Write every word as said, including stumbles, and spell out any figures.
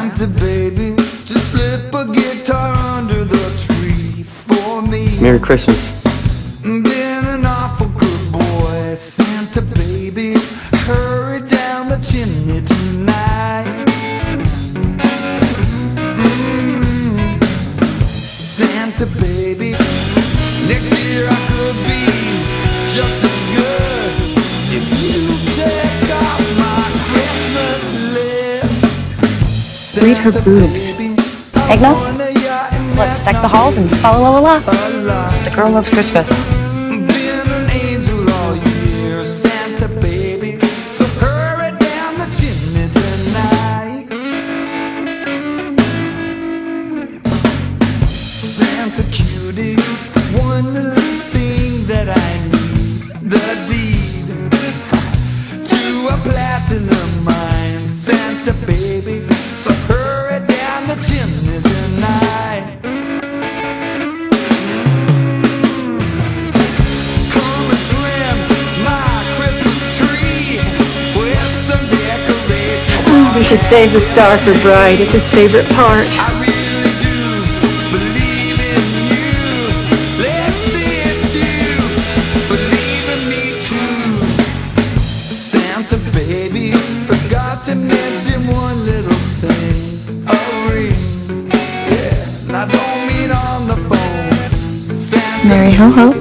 Santa baby, just slip a guitar under the tree for me. Merry Christmas. Been an awful good boy, Santa baby, hurry down the chimney tonight. Mm-hmm. Santa baby, next year I could be just as good if you check off my Christmas list. Read her boobs. Eggnog? Let's deck the halls and fa la la la. The girl loves Christmas. Been an angel all year, Santa baby, so hurry down the chimney tonight. Santa cutie, one little thing that I need, the deed to a platinum mine. Santa baby, so hurry down the chimney tonight. Come and trim my Christmas tree with some decorations. We should save the star for Bride. It's his favorite part. I really do believe in you. Let's see if you believe in me too. Santa baby, forgot to mention one little thing, a ring. Yeah, and I don't mean on the phone. Santa Merry ho ho.